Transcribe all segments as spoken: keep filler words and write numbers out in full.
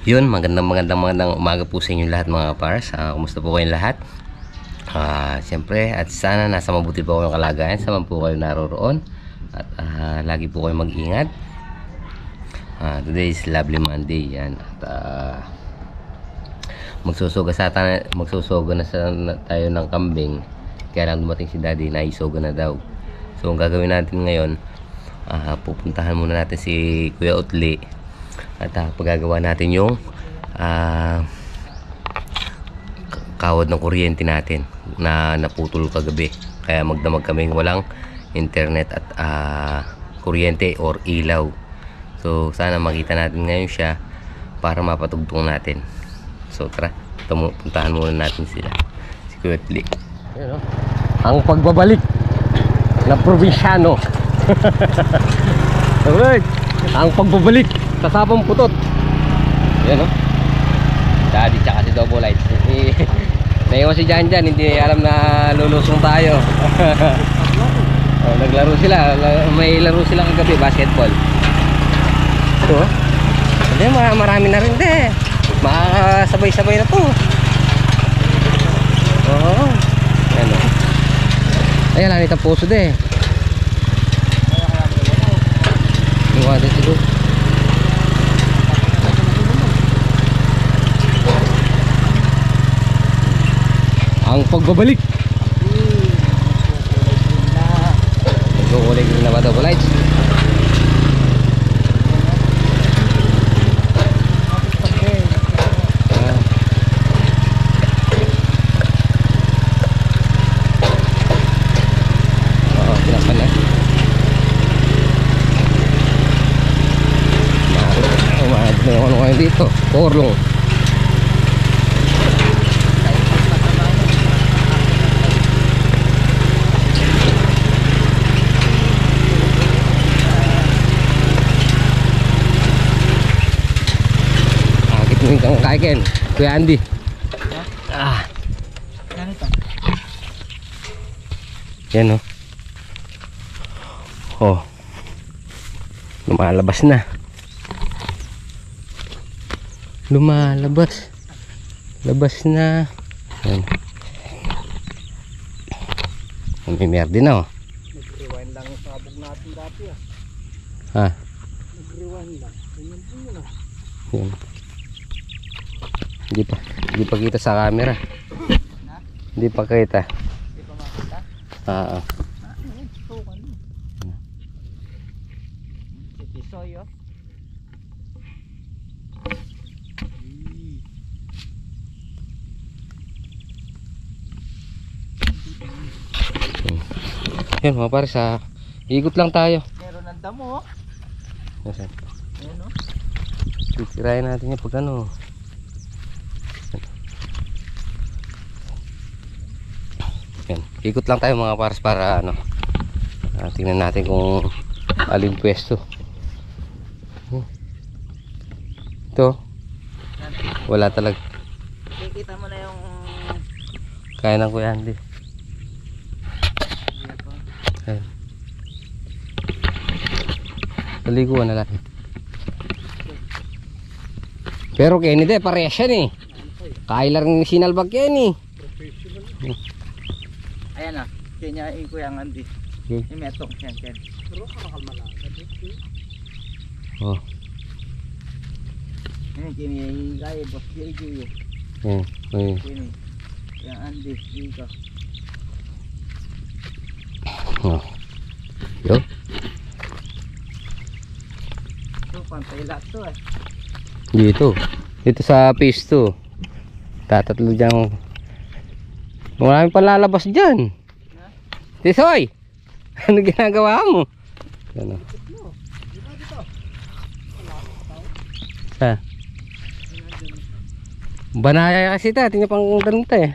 Yun, magandang magandang magandang umaga po sa inyo lahat mga pars. Uh, kumusta po kayong lahat? Uh, Siyempre, at sana nasa mabuti po kayong kalagayan. Saan po kayo naroroon. At uh, lagi po kayong mag-ingat. uh, Today is lovely Monday. Yan. At uh, magsusuga sa tayo, magsusuga na sa na, tayo ng kambing. Kaya lang dumating si daddy na isuga na daw. So ang gagawin natin ngayon, uh, pupuntahan muna natin si Kuya Utli. At uh, paggagawa natin yung uh, kawad ng kuryente natin na naputol kagabi. Kaya magdamag kami walang internet at uh, kuryente or ilaw. So sana makita natin ngayon siya para mapatugtong natin. So tara, puntahan muna natin sila. Si Kuya Utli. Ayan, oh. Ang pagbabalik ng probinsyano. Alright. Ang pagbabalik kasapang putot. Yan o, daddy tsaka si Double Lights. Naiwan si Jan Jan, hindi alam na lulusong tayo. Oh, naglaro sila. May laro sila kagabi, basketball. Ito, hindi, marami na rin de. Makakasabay-sabay na to. Oo. Yan o. Ayan, lanit ang puso de. Iwan din siguro. Ang pagbabalik. Nagkukulig na ba Double Lights? Ah. Oo, pinapan na. Umahat na yung ano kayo dito. Korlong. Kang kaiken, Kuya Andy. Ah. Yan o. Oh. Lumalabas na. Lumalabas. Labas na. Yan. May merde na oh. Nag-rewind lang yung sabog natin dati ah. Ha? Nag-rewind lang. Ganyan po yun ah. Yan. Hindi pa, hindi pa kita sa camera. Hindi pa kita. Hindi pa makita? Oo. Ah, ayun, sukan mo. Si Tisoy oh. Yan mga pare, sa ikot lang tayo. Meron ng damo oh. Nasaan? Ayan oh. Titirahin natin yung pag ano. Yan. Ikot lang tayo mga pares para ano, uh, tingnan natin kung alin pwesto. Ito wala talaga. Kikita mo na yung Kaya ng Kuya Andy. Ayan. Taliguan na lang. Pero Kenny de, parehas yan eh. Kailar ng sinalbag yan eh. ayan ah. Kanya yung Kuya Andy. Okay. Yung metong yan yan. Pero kakakalma lang. Oh. Yan kini yung kaya boss J J eh. Yan. Yan. Kini. Yung Andy. Dito. Oh. Yo. So pantay lahat to eh. Dito. Dito sa phase two. Tatatlo dyan. Maraming palalabas dyan. Tisoy! Ano ginagawa mo? Ano? Ha? Banaya kasi ta. Tingnan pang ganito eh.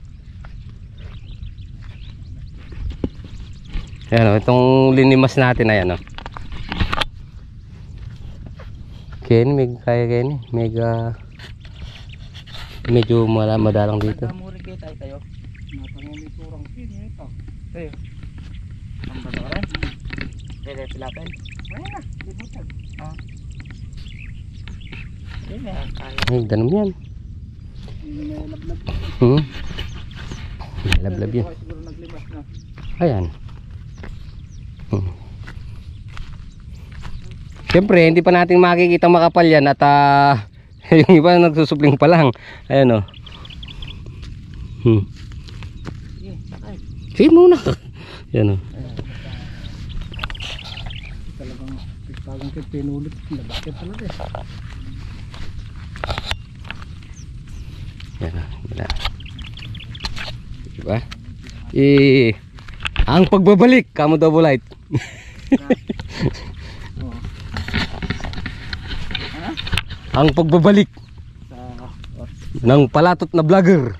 Ayan o. Itong linimas natin. Ayan o. Kenny, may kaya Kenny. Mega medyo madalang dito. Nagkamurin kayo tayo tayo. Napangumiturang pin ito. Tayo. Ang banoran. Pwede pilapin. Wala na. Libutan. Ah. Hindi, may akala. Ay, danom yan. May lablab. Hmm. Lablab yan. Siguro naglimas na. Ayan. Hmm. Siyempre, hindi pa natin makikita makapal yan at uh, yung iba nagsusupling pa lang. Ayan o. Hmm. Sige, sakay. Sige muna. Ayan o. Talagang pagpagang kay pinulit. Labakit talaga eh. Ayan o. Ayan. Diba? Eh, ang pagbabalik, Kamo Double Light. Oo. Ha? Ang pagbabalik Sa... ng palatot na vlogger.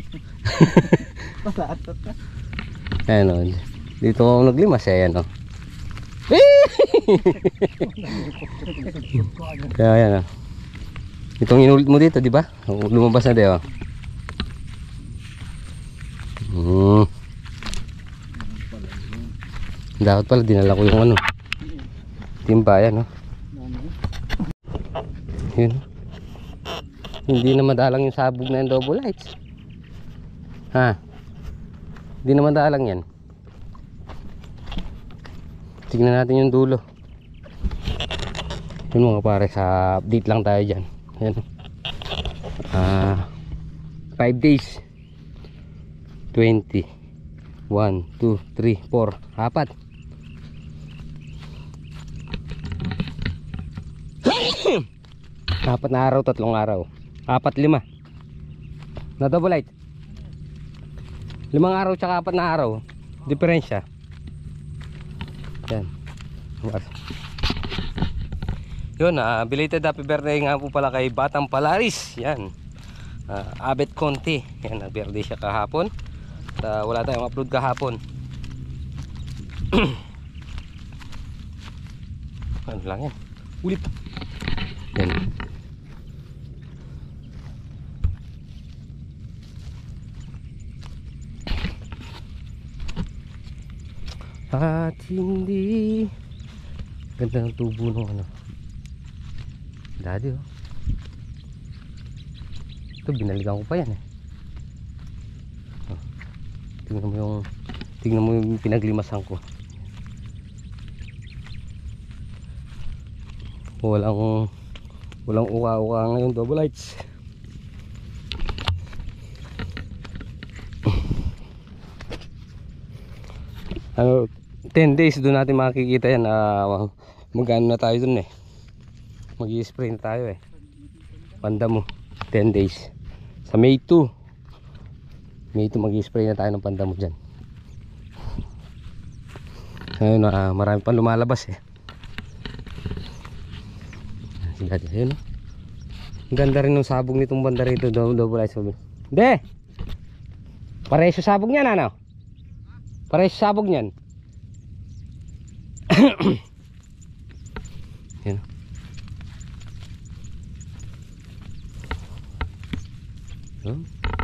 Pasatot ka. Ayan o. Dito ako naglimas. Ayan o. Kaya ayan o. Itong inulit mo dito, di ba? Lumabas na din o. Hmm. Dapat pala dinala ko yung ano. Timba yan o. Yun. Hindi na madalang yung sabog na yung double lights. Ha? Hindi na madalang yan. Tignan natin yung dulo. Yun mga pare, sa update lang tayo dyan. Ayan. Ah, five days. twenty. one, two, three, four. Apat. Apat na araw, tatlong araw. Apat, lima. Na double light. Limang araw tsaka apat na araw. Diferensya. Yan. Yun, uh, belated happy birthday nga po pala kay Batang Palaris. Yan. Uh, Abet Conti. Yan, nag-birthday siya kahapon. At, uh, wala tayong upload kahapon. Ano lang yan? Ulit. Yan. At hindi ganda ng tubo ng ano daddy oh. Ito binalikan ko pa yan eh. Oh. Tingnan mo yung tingnan mo yung pinaglimasan ko. Walang walang uka-uka ngayon double lights. Ano, ten days doon natin makikita yan. Uh, magano na tayo dun eh. Mag-i-spray na tayo eh. Pandamo ten days. Sa May two May two mag-i-spray na tayo ng pandamo dyan. Ayun, uh, marami pang lumalabas eh. Sige, ayun. Ang ganda rin ng sabog nitong banda rito. Double light sabog. Hindi! Pareho sabog niyan ano? Pareho sabog niyan. Yan. Huh?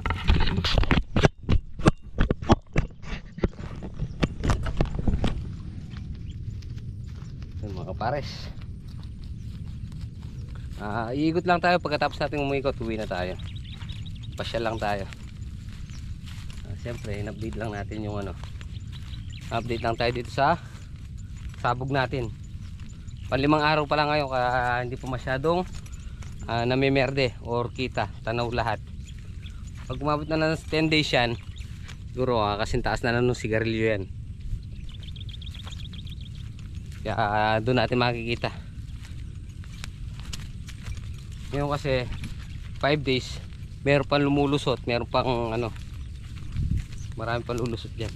Yan mga pares. Ah, iikot lang tayo pagkatapos natin umikot, uwi na tayo. Pasyal lang tayo. Ah, siyempre, in-update lang natin yung ano. Update lang tayo dito sa sabog natin. Panlimang araw pa lang ngayon kaya hindi pa masyadong uh, namimerde or kita, tanaw lahat. Pag umabot na ng ten days yan, siguro uh, kasing taas na ng sigarilyo yan. Kaya uh, doon natin makikita. Ngayon kasi five days, meron pang lumulusot, meron pang ano, marami pang lulusot dyan.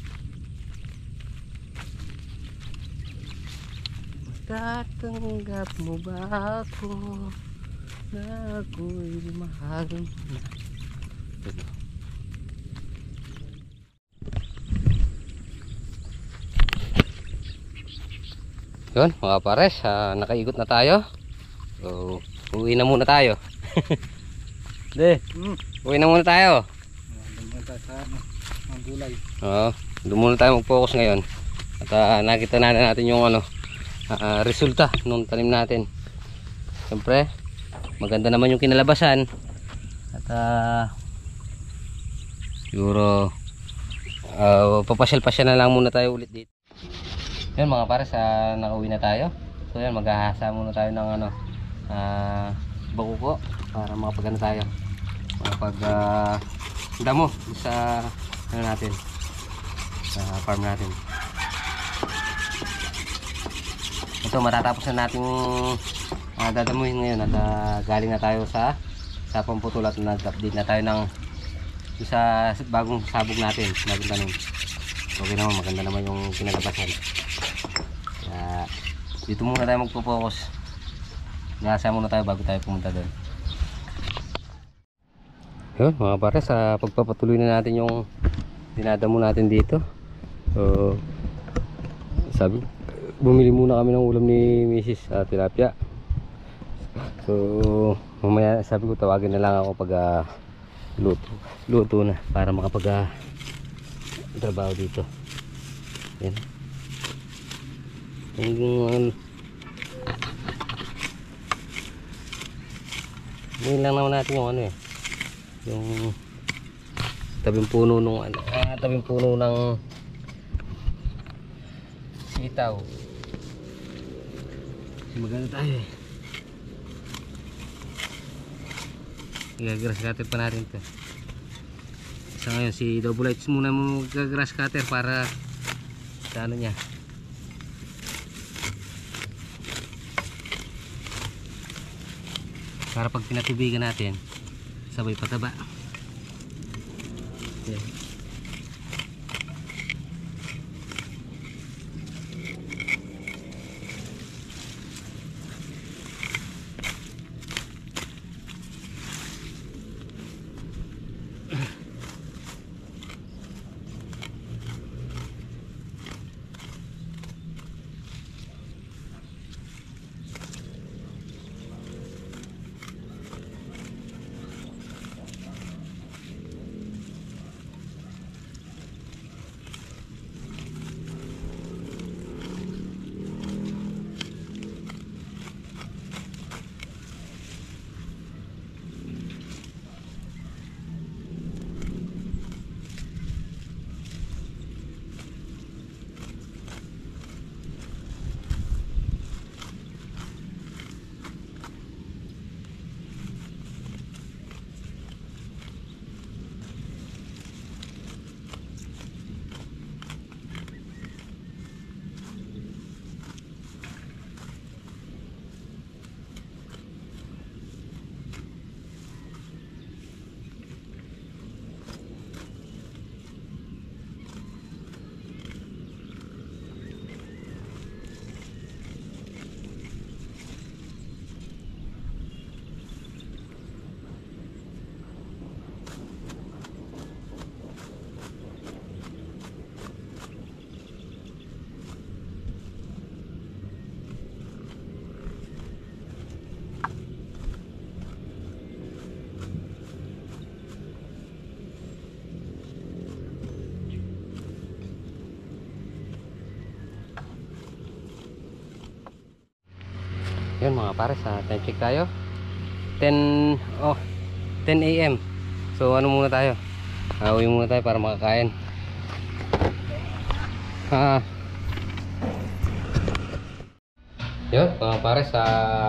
Tatanggap mo ba ako na ako'y mahal na? Yun mga pares, uh, nakaikot na tayo. So uwi na muna tayo. De, Hmm. uwi na muna tayo. Doon muna tayo sa mga gulay. Oo, doon muna tayo mag-focus ngayon. At uh, nakita na natin yung ano, uh, resulta nung tanim natin. Siyempre maganda naman yung kinalabasan. At uh, siguro uh, papasyal-pasyal na lang muna tayo ulit dito. Yan mga pares, uh, nakauwi na tayo. So yan, maghahasa muna tayo ng ano, uh, bakuko para makapagano tayo, makapag uh, damo sa ano natin, sa farm natin. Ito matatapos na natin uh, dadamuhin ngayon at uh, galing na tayo sa sa pamputol at nag-update na tayo ng sa bagong sabog natin, bagong tanim. Okay naman, maganda naman yung kinalabasan. Kaya dito muna tayo magpo-focus. Nasa muna tayo bago tayo pumunta doon. Yun mga pare, sa pagpapatuloy na natin yung dinadamo natin dito. So sabi, bumili muna kami ng ulam ni Missus uh, tilapia. So mamaya sabi ko tawagin na lang ako pag uh, luto, luto na para makapag uh, trabaho dito. Yan. Yung ngayon lang naman natin yung ano eh, yung tabing puno nung ano, ah, tabing puno ng sitaw. Maganda tayo eh. Igagrass cutter pa natin to. Sa ngayon si Double Lights muna mo gagrass cutter para sa ano niya, para pag pinatubigan natin sabay pataba. Okay. Yun mga pares, sa time check tayo ten oh ten A M So ano muna tayo, uh, uwi muna tayo para makakain. Ah, yun mga pares, sa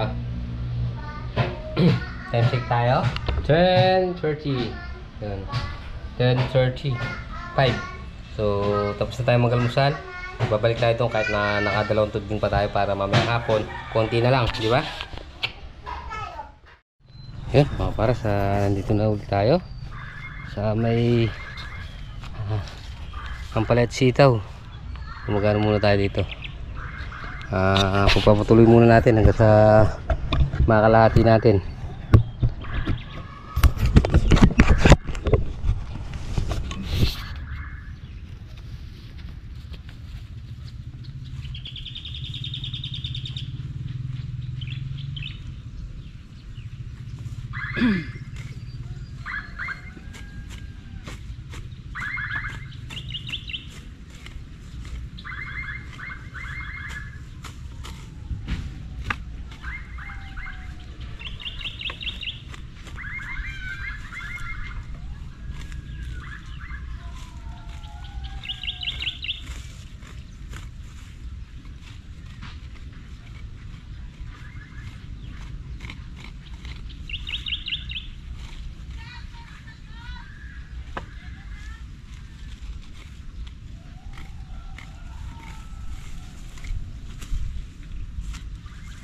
time check tayo ten thirty. Yun, ten thirty-five. So tapos na tayo mag-almusal. Babalik tayo itong kahit na nakadalawang tudling pa tayo para mamayang hapon konti na lang, di ba? Yun mga pares, uh, nandito na ulit tayo sa may uh, Ampalit Sitaw. Gumagano muna tayo dito. Uh, pagpapatuloy muna natin hanggang sa makalahati natin.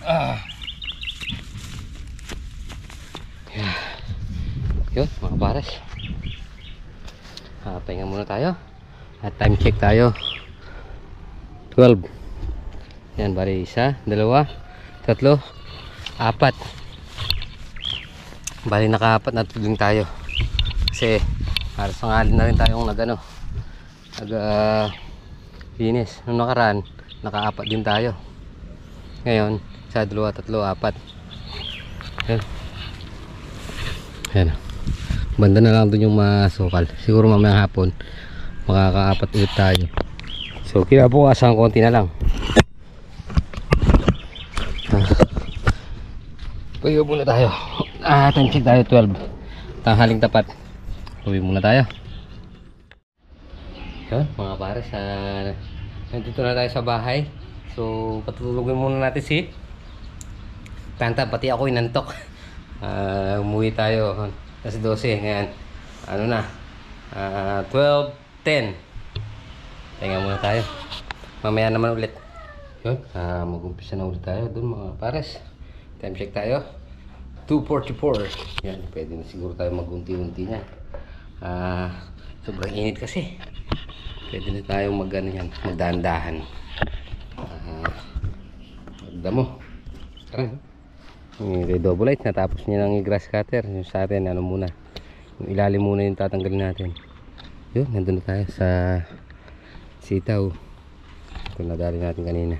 Ah. Yan. Yun mga pares. Ah, pahinga muna tayo. At time check tayo. twelve. Yan, bali isa, dalawa, tatlo, apat. Bali nakaapat na tuling tayo. Kasi halos sangalin na rin tayong nagano. Nag uh, linis. Nung nakaraan, nakaapat din tayo. Ngayon, isa, dalawa, tatlo, apat. Yan. Yan. Banda na lang dun yung masukal. Siguro mamayang hapon makakaapat ulit tayo. So kinabukasan konti na lang. Pwede muna tayo. Ah, time check tayo twelve. Tanghaling tapat. Uwi muna tayo. Yun mga pares, uh, nandito na tayo sa bahay. So patutulogin muna natin si Tanta, pati ako inantok. uh, Umuwi tayo kasi twelve ngayon. Ano na, uh, twelve ten. Pahinga muna tayo. Mamaya naman ulit. Yun, uh, mag-umpisa na ulit tayo dun mga pares. Time check tayo two forty-four. Yan, pwede na siguro tayo mag-unti-unti na. uh, Sobrang init kasi. Pwede na tayo mag-ano yan, magdahan-dahan. uh, Magdamo. Tara. Yung double light, natapos niya ng grass cutter. Yung sa atin, ano muna, yung ilalim muna yung tatanggalin natin. Yun, nandun na tayo sa sitaw. Ito nadali natin kanina.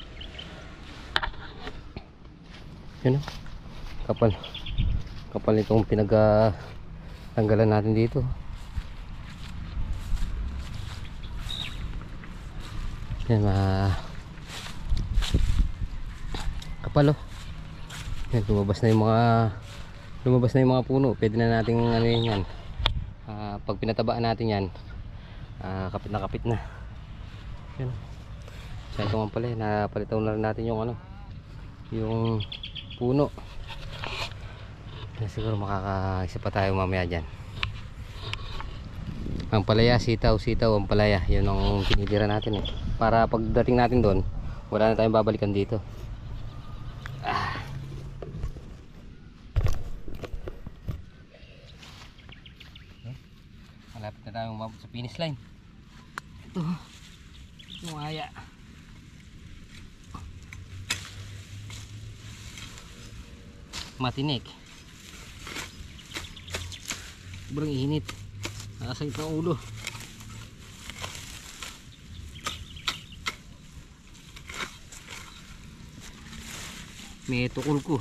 Yun o, kapal. Kapal itong pinag-tanggalan natin dito. Yan, ma kapal o. Yan, lumabas na yung mga lumabas na yung mga puno. Pwede na natin ano yun yan. Uh, pag pinatabaan natin yan, uh, kapit na kapit na. Yan. Siya ito nga pala, napalitaw na rin natin yung ano, yung puno. Yan, siguro makakaisa pa tayo mamaya dyan. Ang palaya, sitaw, sitaw, ang palaya, yun ang tinitira natin eh. Para pagdating natin doon, wala na tayong babalikan dito. Ah. Malapit na tayong umabot sa finish line. Ito, yung aya. Matinik. Sobrang init. Nakasakit ang ulo. May tukol ko.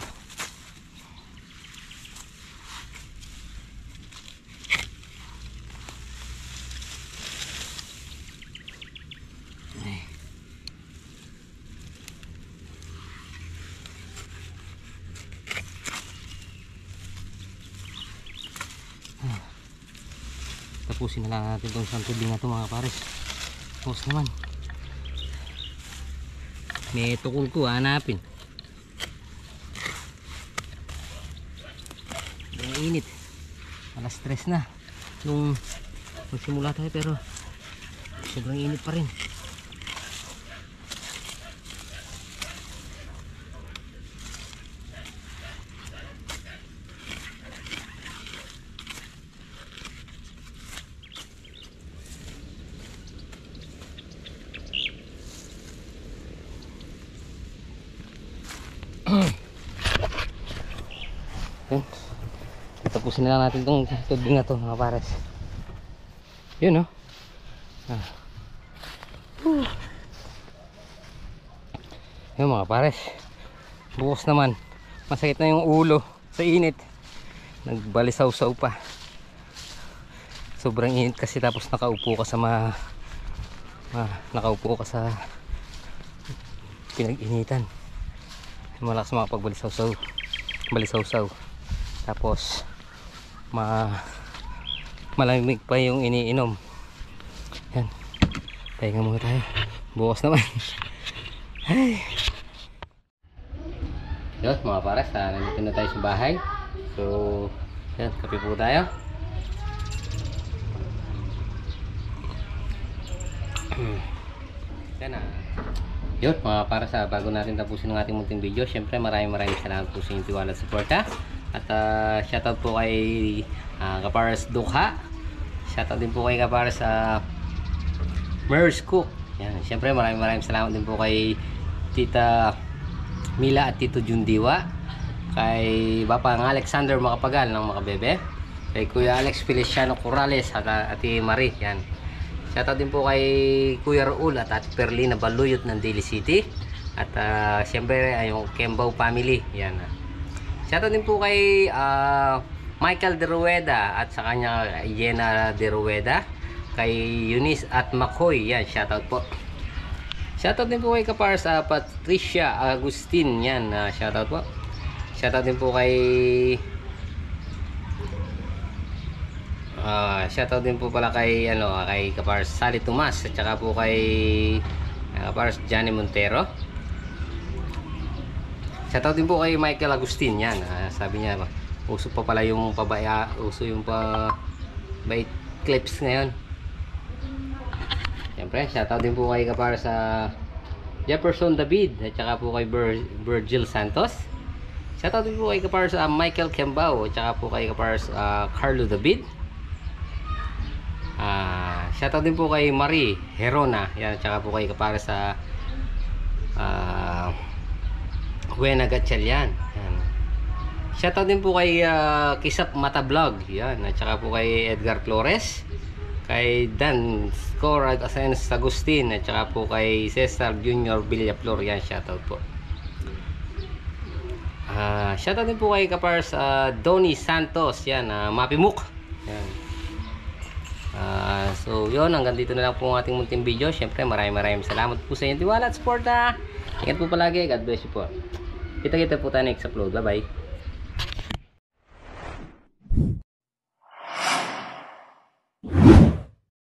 Tapusin na lang natin itong isang tubig na ito mga pares. Tapos naman may tukol ko, hanapin. Ang init, alas stress na nung magsimula tayo, pero sobrang init pa rin. Yun. Tapusin na lang natin itong tubig na to mga pares. Yun o. Ah. Uh. Yun mga pares. Bukas naman, masakit na yung ulo sa init. Nagbalisaw-saw pa. Sobrang init kasi, tapos nakaupo ka sa ma, ma nakaupo ka sa pinag-initan. Malakas mga pagbalisaw-saw. Balisaw-saw. Tapos ma malamig pa yung iniinom. Yan, pahinga muna tayo. Bukas naman. Ay. Yun mga pares, ah, nandito na tayo sa bahay. So yan, kape po tayo. Yan na. Yun, mga para sa bago natin tapusin ng ating munting video, syempre maraming maraming salamat po sa inyong tiwala at suporta. At uh, shoutout po kay uh, Kaparas Dukha. Shoutout din po kay Kaparas sa uh, Mers Cook. Yan, syempre maraming maraming salamat din po kay Tita Mila at Tito Jundiwa. Kay Bapang Alexander Makapagal ng Makabebe. Kay Kuya Alex Feliciano Corrales at uh, Ate Marie. Yan. Shoutout din po kay Kuya Raul at Ate Perlina Baluyot ng Daly City. At uh, siyempre ay yung Kembaw family. Yan. Shoutout din po kay uh, Michael De Rueda at sa kanya Yena De Rueda. Kay Eunice at McCoy. Yan, shoutout po. Shoutout din po kay Kapars uh, Patricia Agustin. Yan, uh, shoutout po. Shoutout din po kay Uh, shoutout din po pala kay ano kay Kapars Sally Tomas at saka po kay uh, Kapars Johnny Montero. Shoutout din po kay Michael Agustin. Yan, uh, sabi niya uso pa pala yung pabaya, uso yung pa bait clips ngayon. Siyempre shoutout din po kay Kapars sa uh, Jefferson David at saka po kay Vir Virgil Santos. Shoutout din po kay Kapars uh, Michael Kembao at saka po kay Kapars uh, Carlo David. Uh, shoutout din po kay Marie Herona. Yan, tsaka po kay kapara sa uh, Huena Gatchalian. Yan. Shoutout din po kay uh, Kisap Mata Vlog. Yan, at tsaka po kay Edgar Flores, kay Dan Scor at Asens Agustin, at tsaka po kay Cesar Junior Villaflor. Yan, shoutout po. Uh, shoutout din po kay kapara sa uh, Donnie Santos. Yan, uh, Mapimuk. Yan. Uh, so yun, hanggang dito na lang po ang ating munting video. Syempre maraming maraming salamat po sa inyong tiwala at support. Ingat po palagi, God bless you po. Kita kita po tayo next upload. Bye bye.